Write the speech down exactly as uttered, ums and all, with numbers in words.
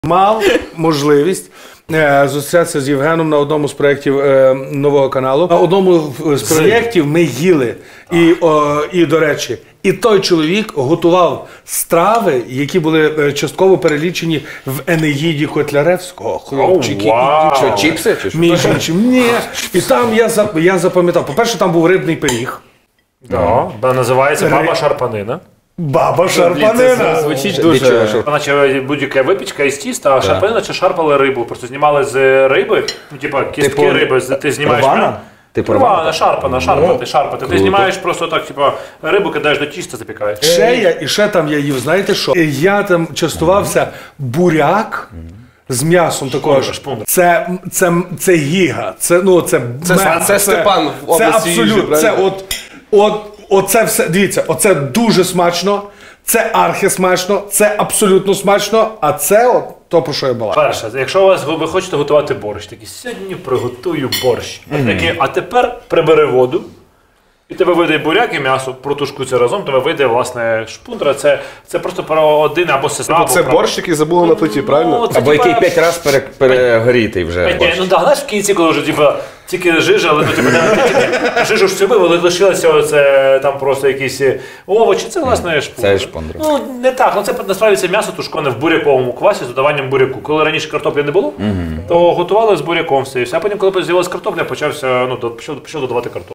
Мав можливість е, зустрічатися з Євгеном на одному з проєктів е, нового каналу. На одному з проєктів ми їли. І, о, і, до речі, і той чоловік готував страви, які були е, частково перелічені в Енеїді Котляревського. Хлопчики. Вау. Що, чіпси? Між іншим. Ні. І там я, за, я запам'ятав. По-перше, там був рибний пиріг. Да, да, називається баба шарпанина. Баба шарпанина. Звучить дуже... Наче будь-яка випічка із тіста, а шарпанина чи шарпали рибу. Просто знімали з риби, ну типа кістки Типу, риби, ти знімаєш прям. Типу Рвана, шарпана, шарпати, шарпати. Ти знімаєш просто так, типа рибу кидаєш до тіста, запікаєш. Ще я, і ще там я їв, знаєте що? Я там частувався буряк з м'ясом такого ж. Це, це, це гіга, це, ну, це, Це, ме- це Степан в це області їжі, абсолютно, це правильно? от, от, оце все, дивіться, оце дуже смачно, це архісмачно, це абсолютно смачно, а це от то, про що я балакав. Перше, якщо у вас ви хочете готувати борщ, такі сьогодні приготую борщ. Mm-hmm. Такі, а тепер прибери воду, і тебе вийде буряк і м'ясо, протушкуються разом, тебе вийде, власне, шпундра. Це, це просто про один або сестра. Це борщ, який забули на плиті, правильно? Ну, це, Або типа, який п'ять разів пере, перегорітий вже. П'ять- борщ. Ну так, знаєш, в кінці, коли вже типа, тільки жижа, але ну, типу, не тільки жижу ж цю але лишилося оце, там просто якісь овочі, це власне шпундра. Це шпундра. Ну не так, ну це насправді це м'ясо тушконе в буряковому квасі з додаванням буряку. Коли раніше картоплі не було, то готували з буряком все. І все. А потім, коли з'явилася картопля, почався, ну, до- почав, почав додавати картоплю.